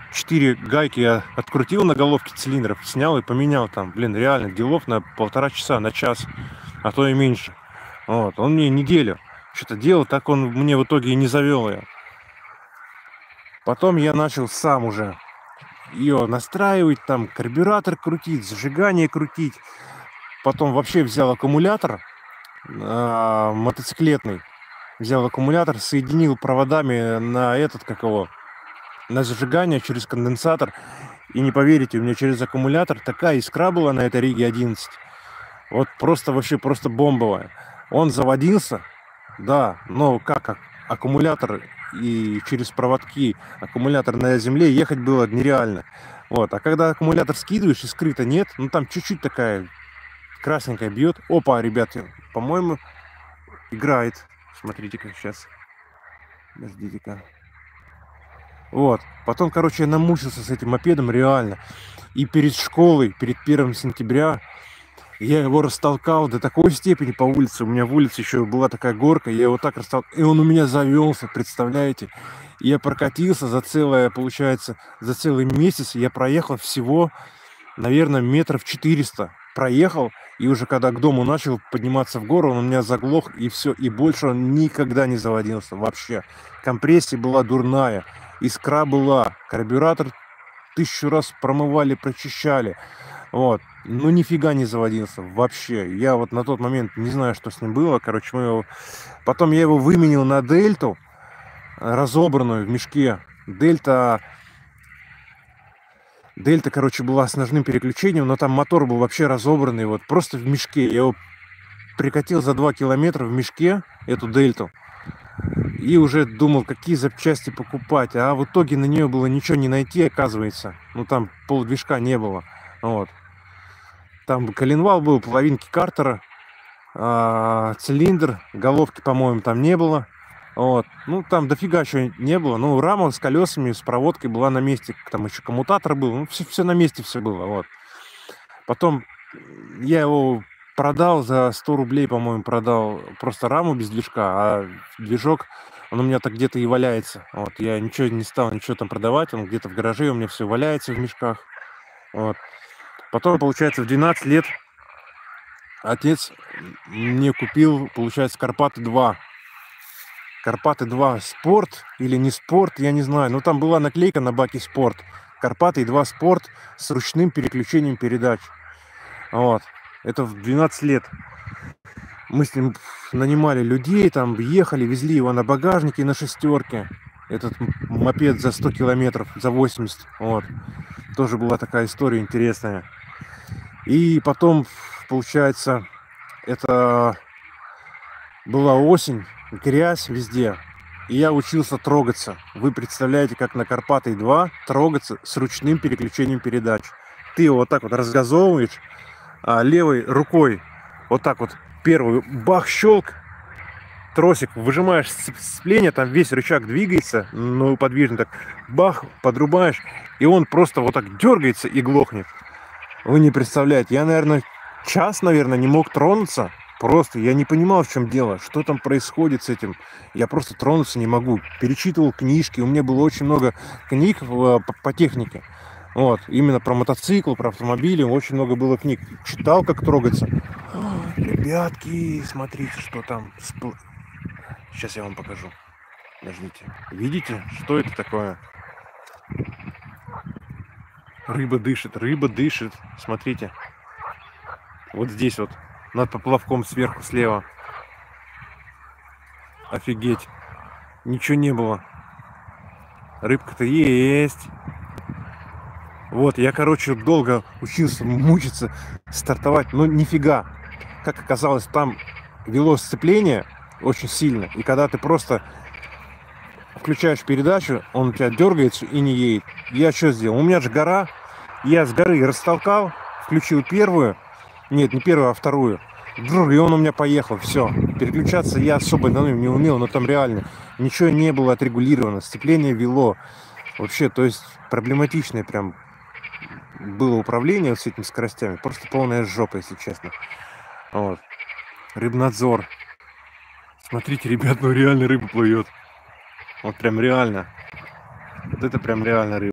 4 гайки я открутил на головке цилиндров, снял и поменял там. Блин, реально, делов на 1,5 часа, на час, а то и меньше. Вот, он мне неделю что-то делал, так он мне в итоге и не завел ее. Потом я начал сам уже ее настраивать, там карбюратор крутить, зажигание крутить. Потом вообще взял аккумулятор мотоциклетный. Взял аккумулятор, соединил проводами на этот, как его, на зажигание через конденсатор. И не поверите, у меня через аккумулятор такая искра была на этой Риге 11. Вот просто вообще просто бомбовая. Он заводился, да, но как аккумулятор и через проводки аккумулятор на земле ехать было нереально. Вот, а когда аккумулятор скидываешь, искры-то нет, ну там чуть-чуть такая красненькая бьет. Опа, ребята, по-моему, играет. Смотрите-ка сейчас. Подождите-ка. Вот. Потом, короче, я намучился с этим мопедом реально. И перед школой, перед 1 сентября, я его растолкал до такой степени по улице. У меня в улице еще была такая горка. Я его так растолкал. И он у меня завелся, представляете? И я прокатился за целое, получается, за целый месяц. Я проехал всего, наверное, метров 400. Проехал. И уже когда к дому начал подниматься в гору, он у меня заглох. И все. И больше он никогда не заводился вообще. Компрессия была дурная. Искра была. Карбюратор 1000 раз промывали, прочищали. Вот. Ну, нифига не заводился вообще. Я вот на тот момент не знаю, что с ним было. Короче, потом я его выменил на дельту, разобранную в мешке. Дельта, короче, была с ножным переключением, но там мотор был вообще разобранный. Вот просто в мешке. Я его прикатил за 2 километра в мешке, эту дельту. И уже думал, какие запчасти покупать. А в итоге на нее было ничего не найти, оказывается. Ну, там полдвижка не было. Вот. Там коленвал был, половинки картера, цилиндр, головки, по-моему, там не было. Вот. Ну, там дофига еще не было. Ну, рама с колесами, с проводкой была на месте. Там еще коммутатор был. Ну, все на месте все было. Вот. Потом я его продал за 100 рублей, по-моему, продал просто раму без движка, а движок, он у меня так где-то и валяется. Вот. Я ничего не стал, ничего там продавать. Он где-то в гараже у меня все валяется в мешках. Вот. Потом, получается, в 12 лет отец мне купил, получается, Карпаты-2. Карпаты-2 спорт или не спорт, я не знаю. Но там была наклейка на баке спорт. Карпаты-2 спорт с ручным переключением передач. Вот. Это в 12 лет. Мы с ним нанимали людей, там ехали, везли его на багажнике на шестерке. Этот мопед за 100 километров, за 80. Вот. Тоже была такая история интересная. И потом, получается, это была осень, грязь везде. И я учился трогаться. Вы представляете, как на Карпаты-2 трогаться с ручным переключением передач. Ты его вот так вот разгазовываешь, а левой рукой вот так вот первую бах-щелк, тросик выжимаешь сцепление, там весь рычаг двигается, ну подвижно так, бах, подрубаешь, и он просто вот так дергается и глохнет. Вы не представляете, я, наверное, час, не мог тронуться. Просто я не понимал, в чем дело, что там происходит с этим. Я просто тронуться не могу. Перечитывал книжки, у меня было очень много книг по технике. Вот, именно про мотоцикл, про автомобили, очень много было книг. Читал, как трогаться. Ребятки, смотрите, что там. Сейчас я вам покажу. Подождите. Видите, что это такое? Рыба дышит. Смотрите. Вот здесь вот, над поплавком сверху слева. Офигеть. Ничего не было. Рыбка-то есть. Вот, я, короче, долго учился мучиться, стартовать, но нифига. Как оказалось, там вело сцепление очень сильно. И когда ты просто включаешь передачу, он у тебя дергается и не едет. Я что сделал? У меня же гора. Я с горы растолкал, включил первую. Нет, не первую, а вторую. И он у меня поехал. Все. Переключаться я особо давно не умел, но там реально ничего не было отрегулировано. Сцепление вело. Вообще, то есть проблематичное прям было управление с этими скоростями. Просто полная жопа, если честно. Вот. Рыбнадзор. Смотрите, ребят, ну реально рыба плывет. Вот прям реально. Вот это прям реально рыба.